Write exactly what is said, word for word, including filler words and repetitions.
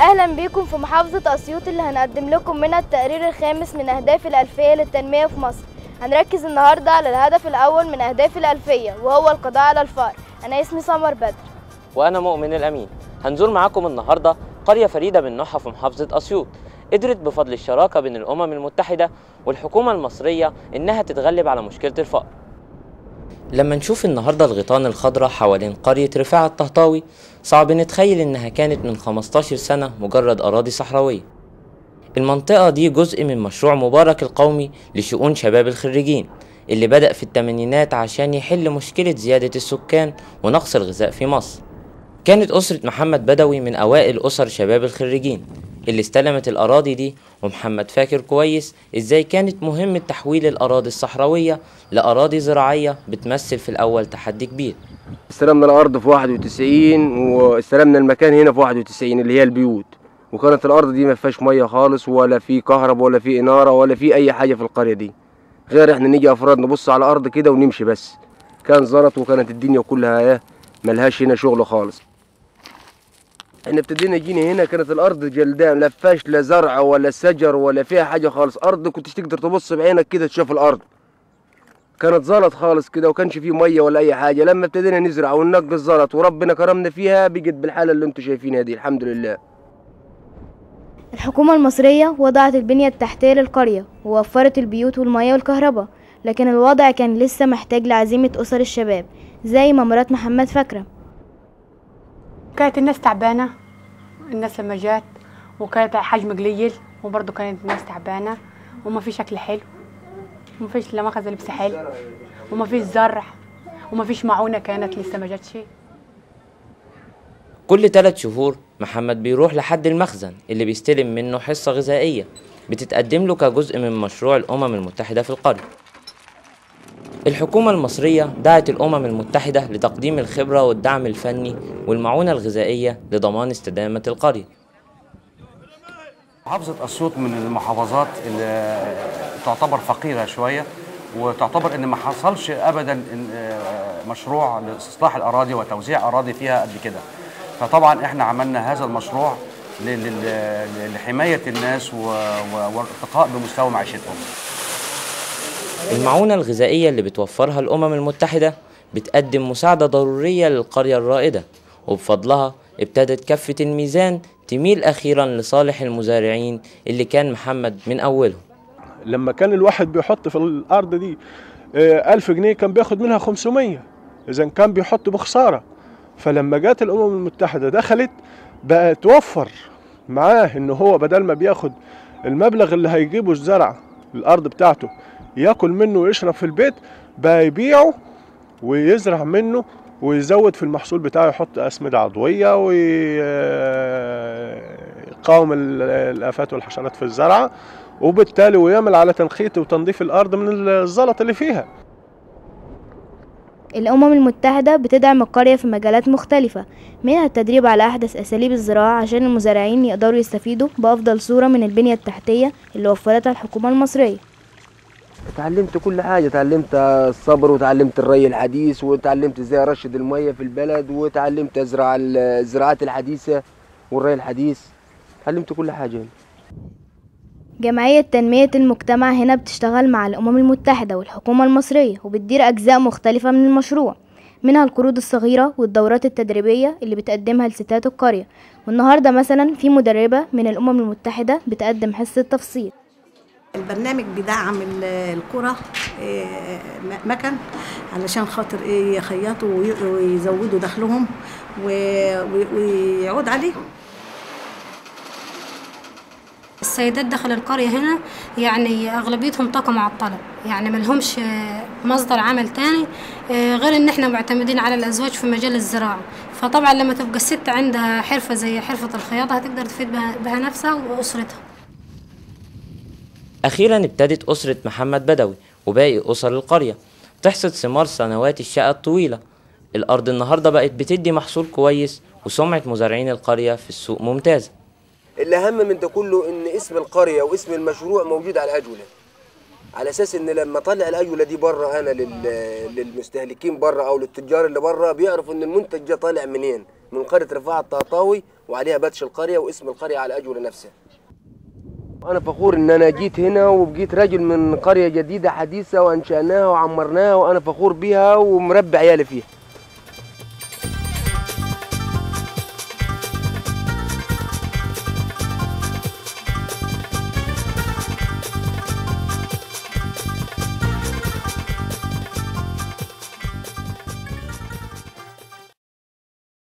أهلا بكم في محافظة أسيوط اللي هنقدم لكم منها التقرير الخامس من أهداف الألفية للتنمية في مصر. هنركز النهاردة على الهدف الأول من أهداف الألفية وهو القضاء على الفقر. أنا اسمي سمر بدر. وأنا مؤمن الأمين. هنزور معاكم النهاردة قرية فريدة من نوعها في محافظة أسيوط، قدرت بفضل الشراكة بين الأمم المتحدة والحكومة المصرية إنها تتغلب على مشكلة الفقر. لما نشوف النهاردة الغيطان الخضراء حوالين قرية رفاعة الطهطاوي صعب نتخيل إنها كانت من خمستاشر سنة مجرد أراضي صحراوية. المنطقة دي جزء من مشروع مبارك القومي لشؤون شباب الخريجين اللي بدأ في الثمانينات عشان يحل مشكلة زيادة السكان ونقص الغذاء في مصر. كانت أسرة محمد بدوي من أوائل أسر شباب الخريجين اللي استلمت الأراضي دي، ومحمد فاكر كويس إزاي كانت مهمة تحويل الأراضي الصحراوية لأراضي زراعية بتمثل في الأول تحدي كبير. استلمنا الأرض في واحد وتسعين واستلمنا المكان هنا في واحد وتسعين اللي هي البيوت، وكانت الأرض دي ما فيهاش مية خالص ولا في كهرباء ولا في إنارة ولا في أي حاجة في القرية دي، غير إحنا نيجي أفراد نبص على الأرض كده ونمشي بس. كان زلط وكانت الدنيا كلها إيه ملهاش هنا شغل خالص. احنا ابتدينا جينا هنا كانت الارض جلدان، لا فيهاش لا زرع ولا شجر ولا فيها حاجه خالص، ارض كنتش تقدر تبص بعينك كده تشوف الارض. كانت زلط خالص كده وكانش فيه ميه ولا اي حاجه. لما ابتدينا نزرع وننقي الزلط وربنا كرمنا فيها بقت بالحاله اللي انتم شايفينها دي الحمد لله. الحكومة المصرية وضعت البنية التحتية للقرية ووفرت البيوت والمياه والكهرباء، لكن الوضع كان لسه محتاج لعزيمة أسر الشباب زي ما مرات محمد فاكرة. كانت الناس تعبانة، الناس لما جات وكانت حجم قليل وبرضه كانت الناس تعبانة وما فيش أكل حلو وما فيش لا مخزن لبس حلو وما فيش زرع وما فيش معونة كانت لسه ما جاتش. كل ثلاث شهور محمد بيروح لحد المخزن اللي بيستلم منه حصة غذائية بتتقدم له كجزء من مشروع الأمم المتحدة في القرية. الحكومة المصرية دعت الأمم المتحدة لتقديم الخبرة والدعم الفني والمعونة الغذائية لضمان استدامة القرية. محافظة أسيوط من المحافظات اللي تعتبر فقيرة شوية، وتعتبر إن ما حصلش أبدا مشروع لاستصلاح الأراضي وتوزيع أراضي فيها قد كده. فطبعا إحنا عملنا هذا المشروع لحماية الناس والارتقاء بمستوى معيشتهم. المعونة الغذائية اللي بتوفرها الأمم المتحدة بتقدم مساعدة ضرورية للقرية الرائدة، وبفضلها ابتدت كفة الميزان تميل أخيرا لصالح المزارعين اللي كان محمد من أولهم. لما كان الواحد بيحط في الأرض دي ألف جنيه كان بياخد منها خمسمية، إذا كان بيحط بخسارة. فلما جات الأمم المتحدة دخلت بقى توفر معاه إن هو بدل ما بياخد المبلغ اللي هيجيبه الزرع الأرض بتاعته ياكل منه ويشرب في البيت، بقى يبيعه ويزرع منه ويزود في المحصول بتاعه، يحط أسمدة عضوية ويقاوم الآفات والحشرات في الزرعة، وبالتالي ويعمل على تنقية وتنظيف الأرض من الزلط اللي فيها. الأمم المتحدة بتدعم القرية في مجالات مختلفة، منها التدريب على أحدث أساليب الزراعة عشان المزارعين يقدروا يستفيدوا بأفضل صورة من البنية التحتية اللي وفرتها الحكومة المصرية. اتعلمت كل حاجة، اتعلمت الصبر وتعلمت الري الحديث وتعلمت ازاي ارشد المية في البلد وتعلمت ازرع الزراعات الحديثة والري الحديث، اتعلمت كل حاجة. جمعية تنمية المجتمع هنا بتشتغل مع الأمم المتحدة والحكومة المصرية وبتدير أجزاء مختلفة من المشروع، منها القروض الصغيرة والدورات التدريبية اللي بتقدمها لستات القرية. والنهاردة مثلا في مدربة من الأمم المتحدة بتقدم حصة تفصيل. البرنامج بيدعم القرى مكن علشان خاطر يخيطوا ويزودوا دخلهم ويعود عليهم. السيدات داخل القرية هنا يعني أغلبيتهم طاقة معطلة، يعني ملهمش مصدر عمل تاني غير إن إحنا معتمدين على الأزواج في مجال الزراعة. فطبعا لما تبقى الست عندها حرفة زي حرفة الخياطة هتقدر تفيد بها نفسها وأسرتها. أخيرا ابتدت أسرة محمد بدوي وباقي أسر القرية تحصد ثمار سنوات الشقة الطويلة. الأرض النهاردة بقت بتدي محصول كويس وسمعة مزارعين القرية في السوق ممتازة. الأهم من ده كله إن اسم القرية واسم المشروع موجود على الأجولة، على أساس إن لما طلع الأجولة دي بره أنا للمستهلكين بره أو للتجار اللي بره بيعرفوا إن المنتج ده طالع منين، من قرية رفاعة الطهطاوي وعليها باتش القريه واسم القريه على اجوله نفسها. انا فخور ان انا جيت هنا وبقيت راجل من قريه جديده حديثه وانشاناها وعمرناها، وانا فخور بيها ومربي عيالي فيها.